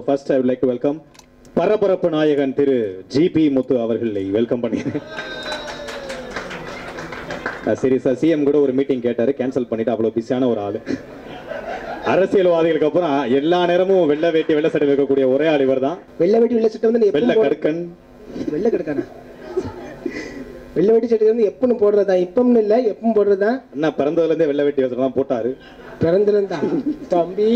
first I would like to welcome பரபரப்பு நாயகன் திரு GB முத்து அவர்களை வெல்கம் பண்ணிக்கிறேன். சீரியஸா சிஎம் கூட ஒரு மீட்டிங் கேட்டாரு, கேன்சல் பண்ணிட்டு அவ்வளவு பிஸியான ஒரு ஆளு. அரசியல்வாதிகளுக்கு அப்புறம் எல்லா நேரமும் வெள்ளை வேட்டி வெள்ளை சட்டை வைக்கக்கூடிய ஒரே ஆள் இவர் தான். வெள்ளை வேட்டி வெள்ளை சட்டை வந்து வெள்ளை கடுக்கன் வெள்ளை கடுக்கானா வெள்ளை வேட்டி சட்டை வந்து எப்பன்னு போடுறதா? இப்பம்னு இல்லை, எப்பவும் போடுறதா? என்ன பிறந்ததுல இருந்தே வெள்ளை வேட்டி வசனம் போட்டாரு. பிறந்ததுல இருந்தா தம்பி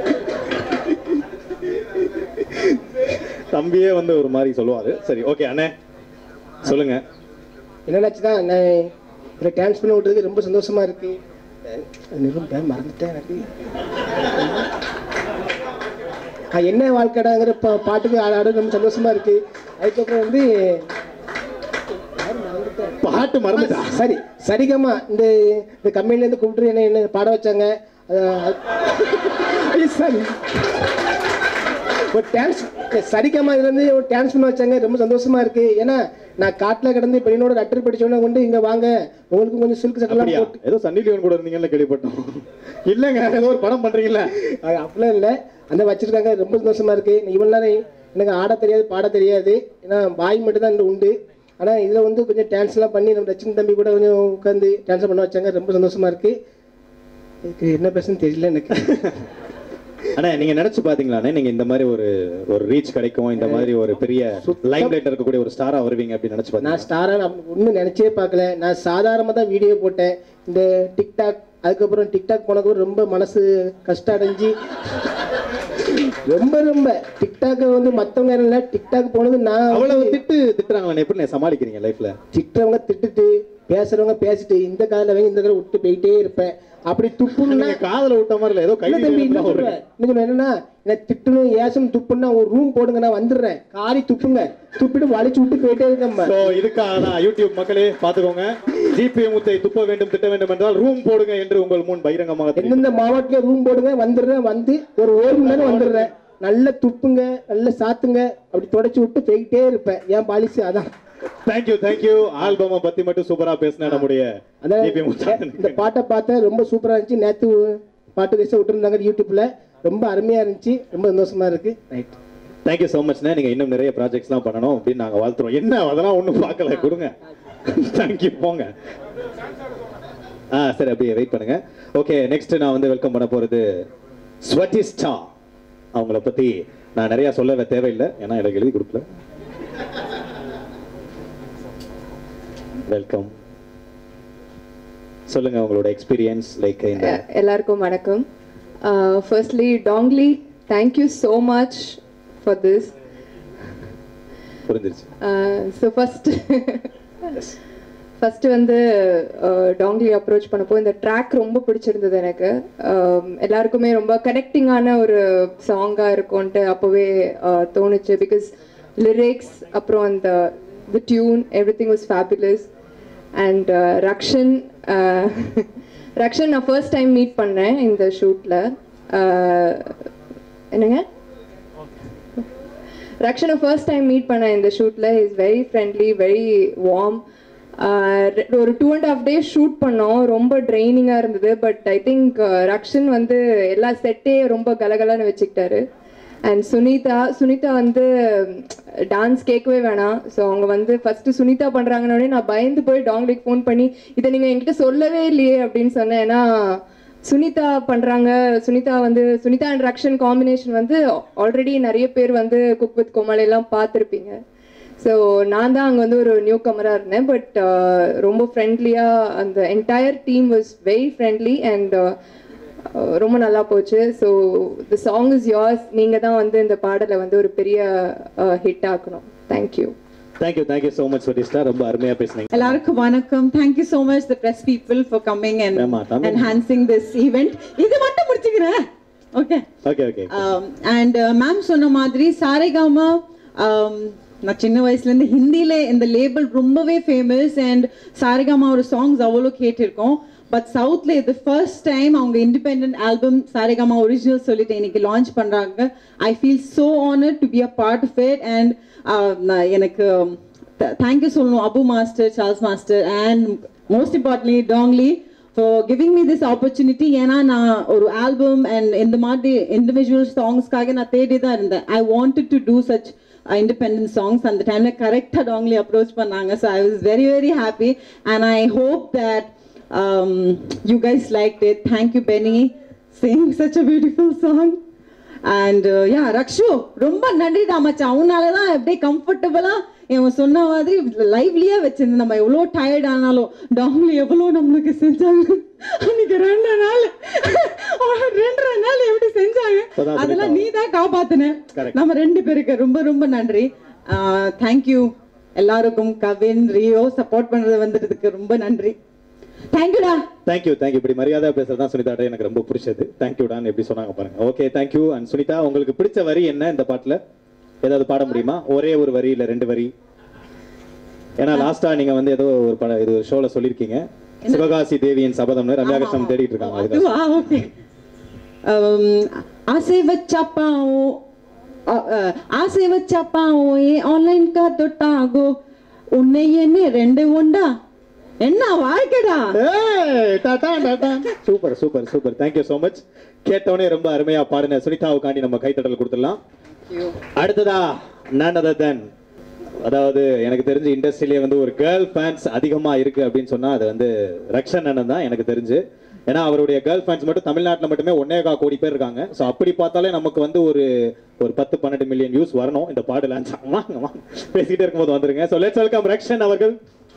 தம்பியே வந்து ஒரு மாதிரி சொல்லுவாரு. சரி ஓகே அண்ணே சொல்லுங்க. என்னன்னாச்சுதான் நான் இதில் டான்ஸ் பண்ண விட்டதுக்கு ரொம்ப சந்தோஷமா இருக்கு. மறந்துட்டேன் எனக்கு. என்ன வாழ்க்கைடாங்கிற பாட்டுக்கு ஆட ரொம்ப சந்தோஷமா இருக்கு. அதுக்கப்புறம் வந்து பாட்டு மறந்துட்டா. சரி சரிகமா இந்த கம்பெனிலேருந்து கூப்பிட்டு என்ன பாட வச்சாங்க. சரி ஒரு டான்ஸ் சரிகமா இதுலேருந்து ஒரு டான்ஸ் பண்ண வச்சாங்க, ரொம்ப சந்தோஷமா இருக்கு. ஏன்னா நான் காட்டில் கிடந்து இப்போ என்னோட லெட்டர் படிச்சோன்னா கொண்டு இங்கே வாங்க உங்களுக்கு கொஞ்சம் சில்க் சட்டெல்லாம் போட்டு ஏதோ சன்னி லியோன் கூட இருந்தீங்கன்னு கேள்விப்பட்டோம். இல்லைங்க ஏதோ ஒரு படம் பண்ணுறீங்களா? அப்படிலாம் இல்லை, அந்த வச்சிருக்காங்க, ரொம்ப சந்தோஷமா இருக்கு. இவ்வளோ நேரம் எனக்கு ஆட தெரியாது பாட தெரியாது, ஏன்னா வாய் மட்டும் தான் உண்டு. ஆனால் இதில் வந்து கொஞ்சம் டான்ஸ்லாம் பண்ணி நம்ம ரச்சின் தம்பி கூட கொஞ்சம் உட்காந்து டான்ஸ் பண்ண வச்சாங்க, ரொம்ப சந்தோஷமா இருக்கு. எனக்கு என்ன பேசுன்னு தெரியல எனக்கு. அண்ணா நீங்க நினைச்சு பாத்தீங்களாண்ணே நீங்க இந்த மாதிரி ஒரு ரீச் கிடைக்கும், இந்த மாதிரி ஒரு பெரிய லைம் லைட் இருக்கக்கூடிய ஒரு ஸ்டாரா வருவீங்க அப்படின்னு நினைச்சு பார்த்தேன். நான் ஸ்டாரா ஒன்றும் நினைச்சே பார்க்கல. நான் சாதாரணமாக தான் வீடியோ போட்டேன். இந்த டிக்டாக் அதுக்கப்புறம் டிக்டாக் போனதுக்கு ரொம்ப மனசு கஷ்டம் அடைஞ்சு ரொம்ப ரொம்ப டிக்டாக் வந்து மற்றவங்க இல்லை, டிக்டாக் போனது நான் அவ்வளவு திட்டுறாங்களே, எப்படி நான் சமாளிக்கிறீங்க லைஃப்ல? திட்டுறவங்க திட்டுட்டு பேசுறவங்க பேசிட்டு இந்த காலில் வாங்கி இந்த காலை விட்டு போயிட்டே இருப்பேன். அப்படி துப்புன்னா காதல விட்ட மாதிரி இல்லை, ஏதோ கையில என்னன்னா என்ன திட்டணும் ஏசம் துப்புன்னா ஒரு ரூம் போடுங்க, நான் வந்துடுறேன், காரி துப்புங்க, துப்பிட்டு வலிச்சு விட்டு போயிட்டே இருக்கேன். இதுக்காக யூடியூப் மக்களே பாத்துக்கோங்க, ஜிபி முத்தை துப்ப வேண்டும் திட்ட வேண்டும் என்றால் ரூம் போடுங்க என்று உங்கள் முன் பகிரங்கமாக எந்தெந்த மாவட்டத்துல ரூம் போடுங்க, வந்துடுறேன், வந்து ஒரு மணி நேரம் வந்துடுறேன், நல்ல துப்புங்க நல்ல சாத்துங்க, அப்படி தொடச்சி விட்டு போயிட்டே இருப்பேன். ஏன் பாலிசி அதான். தேங்க்யூ ஆல்பம் பத்தி மட்டும் சூப்பரா பேசின நம்முடைய இந்த பாட்டை பார்த்தேன், ரொம்ப சூப்பரா இருந்துச்சு. நேத்து பாட்டு பேச விட்டுருந்தாங்க யூடியூப்ல, ரொம்ப அருமையா இருந்துச்சு, ரொம்ப சந்தோஷமா இருக்கு. ரைட் தேங்க்யூ ஸோ மச்ண்ணே. நீங்க இன்னும் நிறைய ப்ராஜெக்ட்ஸ்லாம் பண்ணணும் அப்படின்னு நாங்க வாழ்த்துறோம். என்ன அதெல்லாம் ஒன்றும் பார்க்கல, கொடுங்க. தேங்க்யூ போங்க. சரி அப்படியே வெயிட் பண்ணுங்க. ஓகே நெக்ஸ்ட் நான் வந்து வெல்கம் பண்ண போறது ஸ்வட்டிஸ்டா. அவங்கள பத்தி நான் நிறைய சொல்ல தேவையில்லை, ஏன்னா எனக்கு எழுதி கொடுக்கல. வெல்கம், சொல்லுங்க உங்களோட எக்ஸ்பீரியன்ஸ். லைக் எல்லாருக்கும் வணக்கம். ஃபர்ஸ்ட்லி டாங்லி thank you so much for this. புரிஞ்சிருச்சு. ஸோ ஃபர்ஸ்ட் வந்து டாங்லி அப்ரோச் பண்ணப்போ இந்த ட்ராக் ரொம்ப பிடிச்சிருந்தது எனக்கு. எல்லாருக்குமே ரொம்ப கனெக்டிங்கான ஒரு சாங்காக இருக்கும்ன்ட்டு அப்போவே தோணுச்சு. பிகாஸ் லிரிக்ஸ் அப்புறம் அந்த the tune, everything was fabulous. And Rakshan நான் first time meet பண்ணேன் இந்த ஷூட்ல. என்னங்க ரக்ஷனை ஃபர்ஸ்ட் டைம் மீட் பண்ணேன் இந்த ஷூட்ல. Is very friendly, very warm. ஒரு 2.5 days ஷூட் பண்ணோம், ரொம்ப ட்ரைனிங்காக இருந்தது. பட் ஐ திங்க் ரக்ஷன் வந்து எல்லா செட்டே ரொம்ப கலகலன்னு வச்சுக்கிட்டாரு. அண்ட் சுனிதா வந்து டான்ஸ் கேட்கவே வேணாம். ஸோ அவங்க வந்து ஃபஸ்ட்டு சுனிதா பண்ணுறாங்கன்னே நான் பயந்து போய் டாங்லிக்கு ஃபோன் பண்ணி இதை நீங்கள் என்கிட்ட சொல்லவே இல்லையே அப்படின்னு சொன்னேன். ஏன்னா சுனிதா பண்ணுறாங்க. சுனிதா அண்ட் ரக்ஷன் காம்பினேஷன் வந்து ஆல்ரெடி நிறைய பேர் வந்து குக் வித் கோமாளிலாம் பார்த்துருப்பீங்க. ஸோ நான் தான் அங்கே வந்து ஒரு நியூ கமராக இருந்தேன். பட் ரொம்ப ஃப்ரெண்ட்லியாக அந்த entire team was very friendly and ரொம்ப நல்லா போச்சு. So the song is yours. நீங்கள் தான் வந்து இந்த பாடலை வந்து ஒரு பெரிய ஹிட் ஆக்கணும். Thank you so much Swatishtha. ரொம்ப அருமையா பேசுனீங்க. எல்லாருக்கும் வணக்கம். Thank you so much the press people for coming and enhancing this event. இது மட்டும் முடிச்சுக்கிறேன். ஓகே and ma'am சொன்ன மாதிரி சாரேகாமா நான் சின்ன வயசுலேருந்து ஹிந்தியில் இந்த லேபிள் ரொம்பவே ஃபேமஸ் அண்ட் சாரேகாமா ஒரு சாங்ஸ் அவ்வளோ கேட்டிருக்கோம். பட் சவுத்தில் இது ஃபர்ஸ்ட் டைம் அவங்க இண்டிபெண்ட் ஆல்பம் சாரேகாமா ஒரிஜினல் சொல்லிட்டு இன்னைக்கு லான்ச் பண்ணுறாங்க. I feel so honoured to be a part of it. And எனக்கு தேங்க்யூ சொல்லணும் Abu master, Charles master and most importantly டாங்லி. for giving me this opportunity. ஏன்னா நான் ஒரு ஆல்பம் அண்ட் இந்த மாதிரி இண்டிவிஜுவல் சாங்ஸ்க்காக நான் தேடி தான் இருந்தேன். I wanted to do such independent songs. அந்த டைம்ல கரெக்டாக டாங்லி அப்ரோச் பண்ணாங்க. So I was very very happy and I hope that you guys liked it. Thank you Benny, singing such a beautiful song. And yeah, Rakshu ரொம்ப நன்றிடா மச்சான். உன்னால தான் அப்படியே கம்ஃபர்டபுளா இவன் சொன்ன மாதிரி லைவ்லியா வச்சிருந்து நம்ம எவ்வளோ டயர்ட் ஆனாலும் டாங்லி எவ்வளோ நம்மளுக்கு செஞ்சாங்க. அன்னைக்கு 2 நாள் எப்படி செஞ்சாங்க அதெல்லாம் நீ தான் காப்பாத்தின நம்ம 2 பேருக்கு. ரொம்ப ரொம்ப நன்றி. தேங்க்யூ எல்லாருக்கும். கவின் ரியோ சப்போர்ட் பண்றது வந்ததுக்கு ரொம்ப நன்றி. தேங்க்யூடா. தேங்க்யூ இப்படி மரியாதை பேசுறதா சுனிதாட்ட எனக்கு ரொம்ப பிடிச்சது. தேங்க்யூடான்னு எப்படி சொன்னாங்க பாருங்க. Okay thank you. அண்ட் சுனிதா, உங்களுக்கு பிடிச்ச வரி என்ன இந்த பாட்டுல? ஏதாவது பாட முடியுமா? ஒரே ஒரு வரி இல்ல 2 வரி? ஏன்னா லாஸ்டா நீங்க வந்து ஏதோ ஒரு இது ஷோல சொல்லிருக்கீங்க, சிவகாசி தேவியின் சபதம்னு ரம்யா கிருஷ்ணன் தேடிட்டு இருக்காங்க. ஓகே. ஆசை வச்சாப்பாओ ये ऑनलाइन का तो टागो उन्ने ये ने 2 உண்டா என்ன வாழ்க்கடா. சூப்பர். Thank you so much. கேட்டவனே ரொம்ப அருமையா பாடுன சுனிதாவுக்காண்டி நம்ம கைத்தட்டல் கொடுத்துடலாம். அடுத்ததா none other than, அதாவது எனக்கு தெரிஞ்சு இண்டஸ்ட்ரியிலே வந்து ஒரு கேர்ள் ஃபேன்ஸ் அதிகமா இருக்கு அப்படின்னு சொன்னா அது வந்து ரக்ஷன் அண்ணன் தான் எனக்கு தெரிஞ்சு. ஏன்னா அவருடைய கேர்ள் ஃபேன்ஸ் மட்டும் தமிழ்நாட்டில் மட்டுமே 1.25 கோடி பேர் இருக்காங்க. ஸோ அப்படி பார்த்தாலே நமக்கு வந்து ஒரு 10-12 மில்லியன் வியூஸ் வரணும் இந்த பாடு லான்ச். பேசிக்கிட்டே இருக்கும்போது வந்துருங்க. ஸோ லெட்ஸ் வெல்கம் ரக்ஷன் அவர்கள்.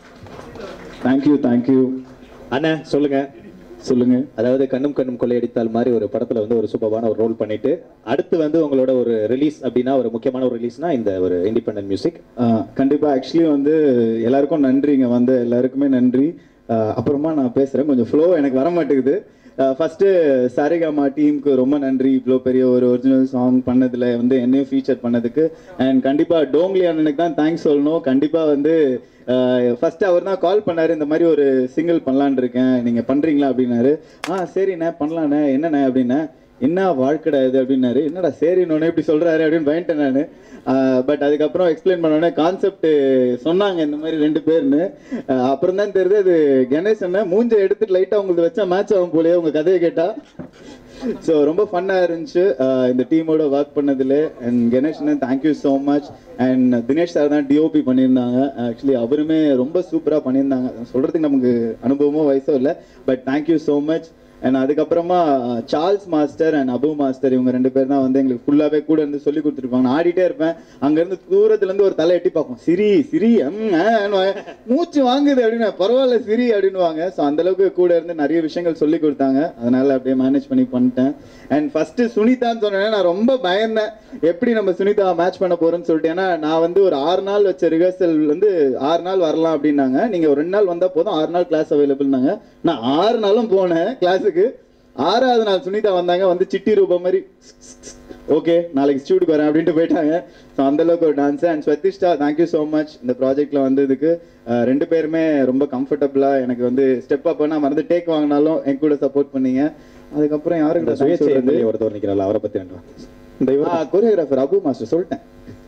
தேங்க்யூ அண்ணா சொல்லுங்க. அதாவது கண்ணும் கொள்ளையடித்தால் மாதிரி ஒரு படத்துல வந்து ஒரு சூப்பரான ஒரு ரோல் பண்ணிட்டு அடுத்து வந்து உங்களோட ஒரு ரிலீஸ் அப்படின்னா ஒரு முக்கியமான ஒரு ரிலீஸ்னா இந்த ஒரு இண்டிபெண்டன்ட் மியூசிக். கண்டிப்பா. ஆக்சுவலி வந்து எல்லாருக்கும் நன்றிங்க, வந்து எல்லாருக்குமே நன்றி. அப்புறமா நான் பேசுறேன், கொஞ்சம் ஃப்ளோ எனக்கு வர மாட்டேங்குது. ஃபர்ஸ்ட் சாரிகாமா டீமுக்கு ரொம்ப நன்றி. இவ்வளோ பெரிய ஒரு ஒரிஜினல் சாங் பண்ணதுல வந்து என்னையும் ஃபீச்சர் பண்ணதுக்கு. அண்ட் கண்டிப்பா டோங்லி அண்ணனுக்கு தான் தேங்க்ஸ் சொல்லணும். கண்டிப்பா வந்து ஃபர்ஸ்ட் அவர் தான் கால் பண்ணாரு, இந்த மாதிரி ஒரு சிங்கிள் பண்ணலான் இருக்கேன், நீங்க பண்றீங்களா அப்படின்னாரு. சரிண்ணே பண்ணலாண்ணே, என்னண்ணே அப்படின்னா என்ன வாழ்க்கடா இது அப்படின்னாரு. என்னடா சரின்னு இப்படி சொல்றாரு அப்படின்னு பயன்ட்டேன் நான். பட் அதுக்கப்புறம் எக்ஸ்பிளைன் பண்ணோடனே கான்செப்ட் சொன்னாங்க இந்த மாதிரி 2 பேர்னு. அப்புறம் தான் தெரியுது அது கணேஷ் அண்ணன் மூஞ்ச எடுத்துட்டு லைட்டா உங்களுக்கு வச்சா மேட்ச் ஆகும் போலயே உங்க கதையை கேட்டா. ஸோ ரொம்ப ஃபன்னாக இருந்துச்சு இந்த டீமோட ஒர்க் பண்ணதில். அண்ட் கணேஷ் அண்ணன் thank you so much. And Dinesh sir தான் டிஓபி பண்ணியிருந்தாங்க. ஆக்சுவலி அவருமே ரொம்ப சூப்பராக பண்ணியிருந்தாங்க. சொல்கிறதுக்கு நமக்கு அனுபவமோ வயசோ இல்லை, but thank you so much. And அதுக்கப்புறமா Charles master and Abu master இவங்க 2 பேர் தான் வந்து எங்களுக்கு ஃபுல்லாகவே கூட இருந்து சொல்லி கொடுத்துருப்பாங்க. நான் ஆடிட்டே இருப்பேன், அங்கேருந்து தூரத்துலேருந்து ஒரு தலை எட்டி பார்ப்போம், சிரி மூச்சு வாங்குது அப்படின்னு, பரவாயில்ல சிரி அப்படின்வாங்க. ஸோ அந்தளவுக்கு கூட இருந்து நிறைய விஷயங்கள் சொல்லி கொடுத்தாங்க. அதனால அப்படியே மேனேஜ் பண்ணிட்டேன். அண்ட் ஃபர்ஸ்ட் சுனிதான்னு சொன்னேன்னா நான் ரொம்ப பயந்தேன், எப்படி நம்ம சுனிதா மேட்ச் பண்ண போறோம்னு சொல்லிட்டு. ஏன்னா நான் வந்து ஒரு 6 நாள் வச்ச ரிஹர்சல் வந்து 6 நாள் வரலாம் அப்படின்னாங்க. நீங்க ஒரு 2 நாள் வந்தா போதும், 6 நாள் கிளாஸ் அவைலபிள்னாங்க. நான் 6 நாளும் போனேன் கிளாஸுக்கு. 6ஆவது நாள் சுனிதா வந்தாங்க, வந்து சிட்டி ரூபா மாதிரி ஓகே நாளைக்கு ஸ்டூடியோக்கு வரேன் அப்படின்ட்டு போயிட்டாங்க. ஸோ அந்த அளவுக்கு ஒரு dance. And Swatishtha thank you so much இந்த ப்ராஜெக்ட்ல வந்ததுக்கு. 2 பேருமே ரொம்ப கம்ஃபர்டபுளா எனக்கு வந்து ஸ்டெப் அப் பண்ணா மறந்து டேக் வாங்கினாலும் என் கூட சப்போர்ட் பண்ணீங்க. அதுக்கப்புறம் யாருக்கு ஒருத்தர் நிற்கிறாள் அவரை பத்தி கொரியோகிராஃபர் அபு மாஸ்டர் சொல்லிட்டேன்.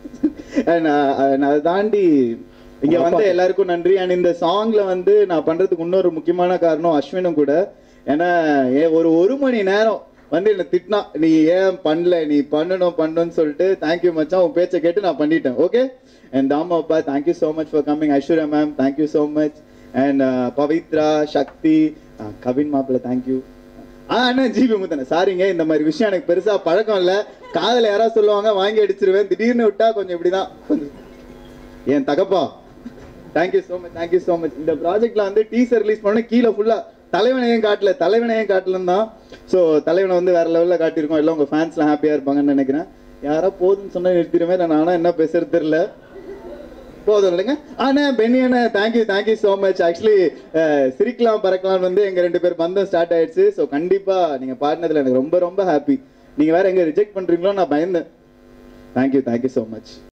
அதை தாண்டி இங்க வந்து எல்லாருக்கும் நன்றி. அண்ட் இந்த சாங்ல வந்து நான் பண்றதுக்கு இன்னொரு முக்கியமான காரணம் அஸ்வினும் கூட. ஏன்னா ஒரு மணி நேரம் வந்து என்ன திட்டினா, நீ ஏன் பண்ணல, நீ பண்ணணும்னு சொல்லிட்டு. தேங்க்யூ மச்சான், உன் பேச்சை கேட்டு நான் பண்ணிட்டேன். ஓகே. அண்ட் தாமா அப்பா thank you so much for coming. Aishwarya ma'am thank you so much. And Pavithra, Shakthi, Kavin மாப்பிள்ள தேங்க்யூ. அண்ணா ஜிபி முத்தன சாரிங்க, இந்த மாதிரி விஷயம் எனக்கு பெருசா பழக்கம் இல்லை. காதல யாராவது சொல்லுவாங்க வாங்கி அடிச்சிருவேன், திடீர்னு விட்டா கொஞ்சம் இப்படிதான் என் தகப்பா. Thank you so much. இந்த ப்ராஜெக்ட்ல வந்து டீசர் ரிலீஸ் பண்ண கீழே ஃபுல்லா தலைவனையும் காட்டலன்னு தான். ஸோ தலைவனை வந்து வேற லெவலில் காட்டியிருக்கோம். எல்லாம் உங்க ஃபேன்ஸ்லாம் ஹாப்பியா இருப்பாங்கன்னு நினைக்கிறேன். யாரோ போதுன்னு சொன்னா நிறுத்திடுமே, நான் என்ன பேசுறது தெரியல. போதும் இல்லைங்க. பென்னி அண்ணா தேங்க்யூ ஸோ மச். ஆக்சுவலி சிரிக்கலாம் பறக்கலாம் வந்து எங்க 2 பேர் பந்தம் ஸ்டார்ட் ஆயிடுச்சு. ஸோ கண்டிப்பா நீங்க பாடினதுல எனக்கு ரொம்ப ரொம்ப ஹாப்பி. நீங்க வேற எங்க ரிஜெக்ட் பண்றீங்களோ நான் பயந்தேன். Thank you so much.